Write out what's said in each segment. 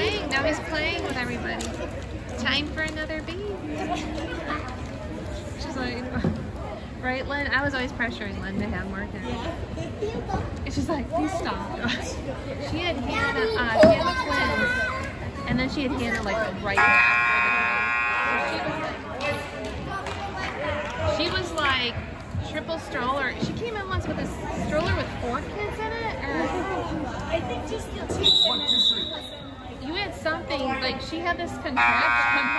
playing. Now he's playing with everybody. Time for another baby. She's like, right, Lynn? I was always pressuring Lynn to have more kids. And she's like, please stop. She had Hannah twins, and then she had Hannah like right after the twins. So she was like triple stroller. She came in once with a stroller with 4 kids in it. I think just the 2. You had something like she had this contraction.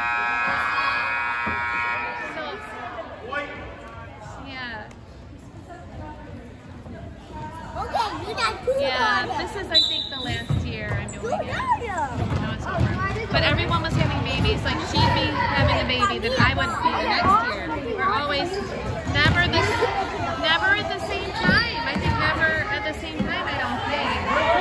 Yeah, this is, I think, the last year I'm doing it. No, it's over. But everyone was having babies. Like, she'd be having a baby, then I would be the next year. We're always never at the same time. I think never at the same time, I don't think.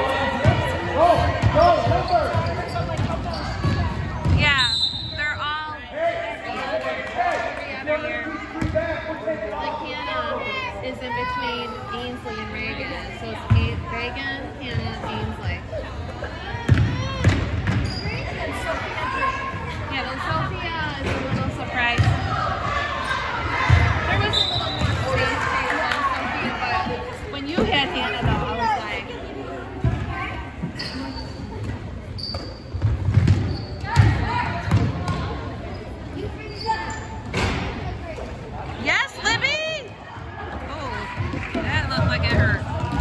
Yeah, they're all every other year. Like, Hannah is in between Ainsley and Reagan. So it's Reagan, Hannah, Ainsley. Yeah, then Sophia is a little surprised. There was a little more space for you than Sophia, but when you had Hannah, though, I was like... Yes, Libby! Oh, that looked like it hurt.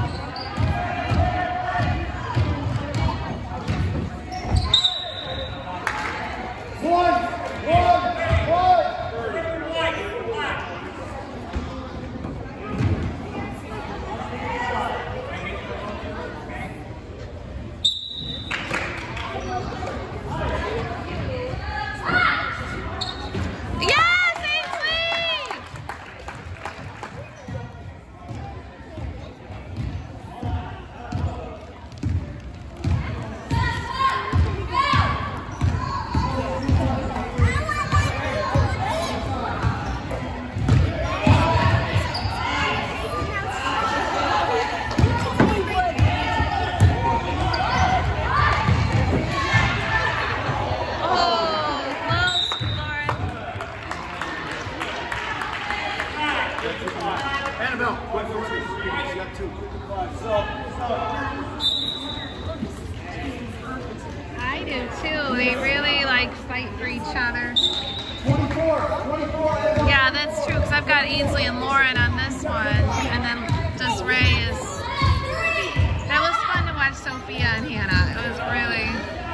I do too. They really like fight for each other. 24. Yeah, that's true. Because I've got Ainsley and Lauren on this one, and then Desiree is. That was fun to watch Sophia and Hannah. It was really.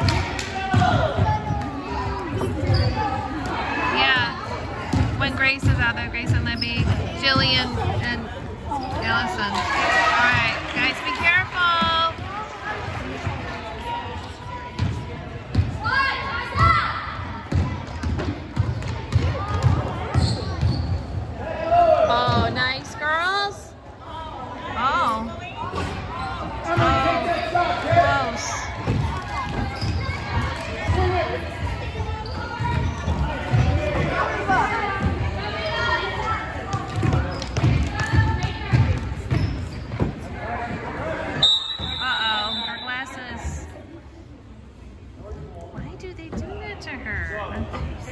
Yeah. When Grace is out there, Grace and Libby, Jillian and Allison. All right, guys, be careful. Oh, nice, girls. Oh. Close. Uh-oh, her glasses. Why do they do that to her?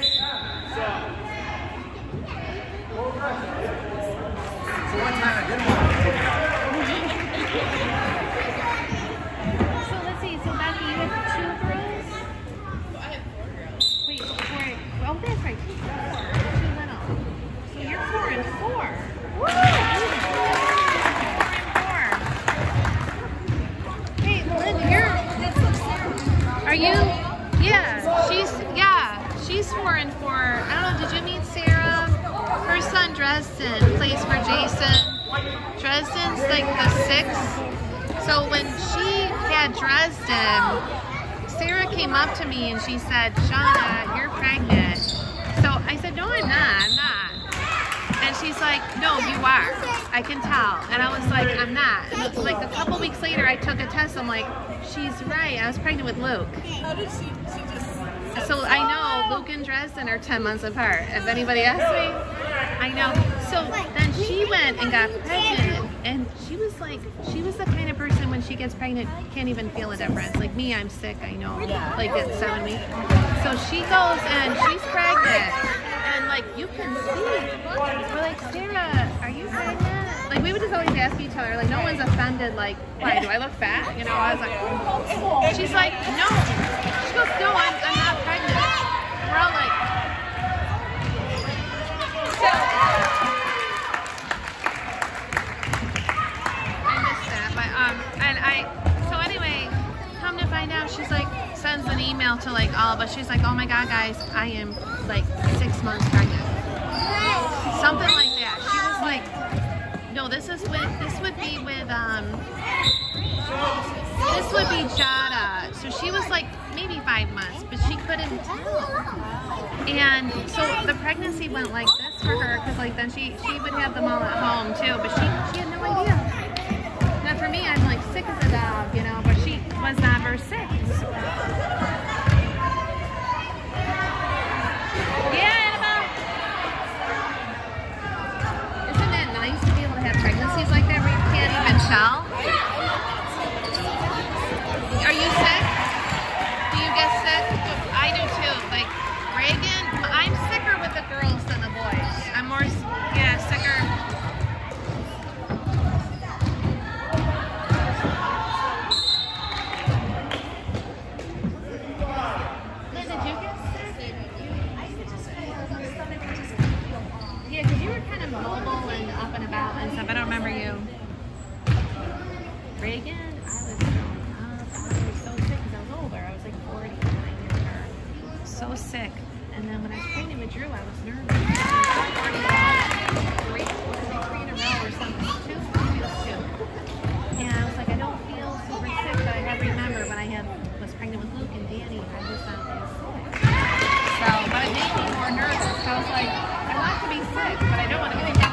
So let's see, so Becky, you have 2 girls? I have 4 girls. Wait, 4. Oh, that's right, 2 little. So you're 4 and 4. Woo! 4 and 4. Hey, Lynn, are you? Yeah, she's 4 and 4. I don't know, did you meet Sarah? Her son Dresden plays for Jason. Dresden's like the 6th. So when she had Dresden, Sarah came up to me and she said, Shauna, you're pregnant. So I said, no, I'm not. And she's like, no, you are. I can tell. And I was like, I'm not. And like a couple weeks later, I took a test. I'm like, she's right. I was pregnant with Luke. How did she just... So I know Luke and Dresden are 10 months apart. If anybody asks me, I know. So then she went and got pregnant, and she was the kind of person when she gets pregnant can't even feel a difference. Like me, I'm sick, I know, like at 7 weeks. So she goes and she's pregnant, and like you can see, we're like, Sarah, are you pregnant? Like we would just always ask each other, like no one's offended, like, why, do I look fat? You know, I was like, she's like, no. She goes, no, I'm not pregnant. We're all like, so, I missed that, but, so anyway, come to find out, she's like, sends an email to like all of us, she's like, oh my God, guys, I am like 6 months pregnant. Something like that. She was like, no, this would be Jada. So she was like maybe 5 months, but she couldn't tell. And so the pregnancy went like this for her, because like then she would have them all at home too, but she had no idea. Now for me, I'm like sick as a dog, you know, but she was never sick. Yeah, Annabelle. Isn't that nice to be able to have pregnancies like that where you can't even tell? Are you sick? Do you get sick? I do too. Like Reagan, I'm sicker with the girls than the boys. I'm more, sicker. Lynn, did you get sick? Yeah, because you were kind of mobile and up and about and stuff. I don't remember you. Reagan, I was so sick because I was older. I was like 40 when I had her. So sick. And then when I was pregnant with Drew, I was nervous. Three in a row or something. Two. And I was like, I don't feel super sick, but I remember when I was pregnant with Luke and Danny, I just thought I was sick. So, but it made me more nervous. So I was like, I want to be sick, but I don't want to be sick.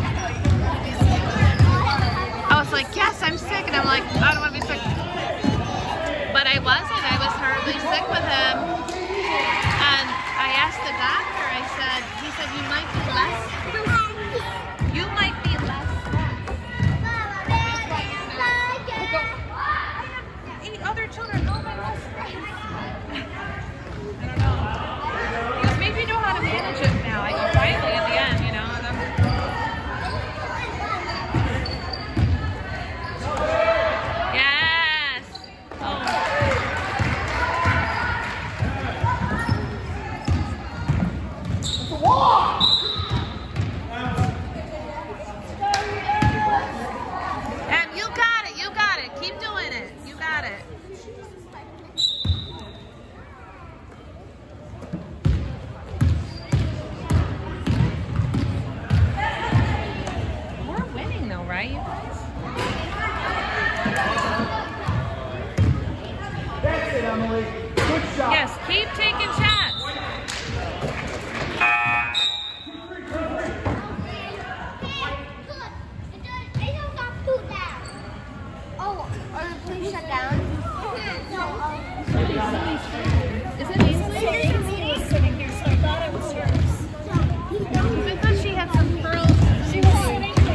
I was like, yes, I'm sick. And I'm like, I don't want to be sick. But I wasn't. I was horribly sick with him. And I asked the doctor, he said, you might be less. You might be less. Other children, how am I less? I don't know. He goes, maybe you know how to manage it now. I go, finally, at the end, you know. Yes. Oh. And you got it. Keep doing it. You got it. We're winning though, right, you guys? That's it, Emily. Good shot. Yes, keep taking shots. Please shut down. Is it easily? Sitting here, so I thought it was yours. I thought she had some pearls. She was sitting here.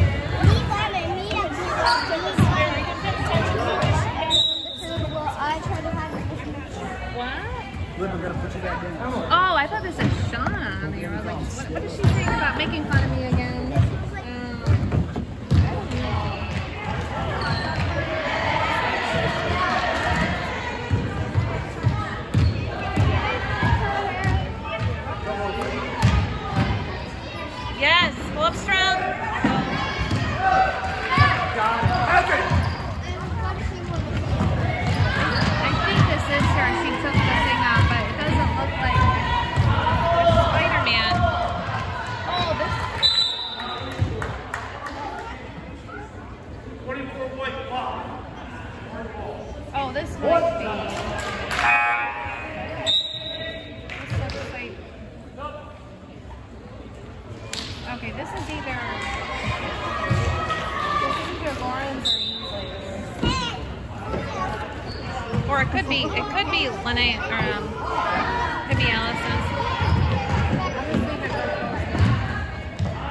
I tried to hide it. What? Look, I'm gonna put you back in. Oh, I thought this said Shauna on here. I was like, what is she saying about making fun of me again? I don't know. Yes, pull up strong. I think this is her. She took the thing off, but it doesn't look like Spider-Man. Oh, this. 24 white ball. Oh, this might be. This looks like. Okay, this is either Lauren's or Easley's. Or it could be Lene or could be Allison's.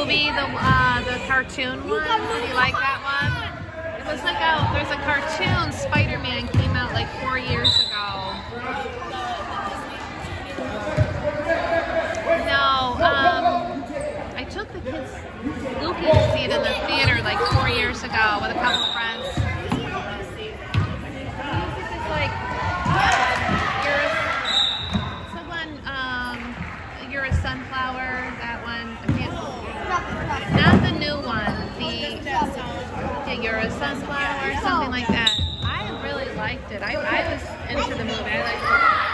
movie, the cartoon one? Do you like that one? It was like there's a cartoon, Spider-Man came out like 4 years ago. No, I took the kids, Luki, to see it in the theater like 4 years ago with a couple of friends. It's like, you're a sunflower, that one. I can't, not the new one. You're a sunflower, something like that. I really liked it. I was into the movie. I liked it.